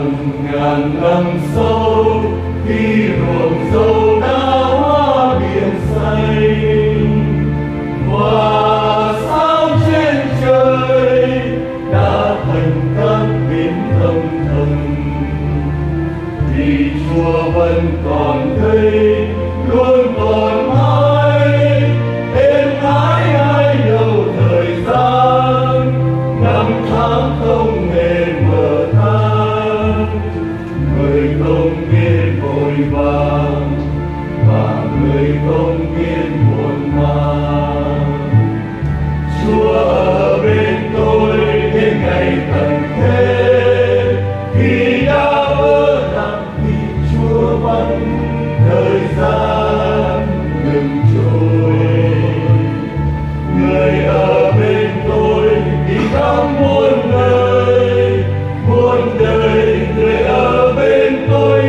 ngàn năm sau khi ruộng dâu đã hóa biển xanh và sao trên trời đã thành các biển thâm thẳm thì Chúa vẫn còn đây, luôn còn mãi êm ái ai đâu thời gian năm tháng không hề mờ than. Người không biết vội vàng và người không biết muộn màng. Chúa ở bên tôi đến ngày tận thế, khi đã vỡ nặng thì Chúa bắt thời gian ngừng trôi. Người ở bên tôi thì khắp muôn đời người ở bên tôi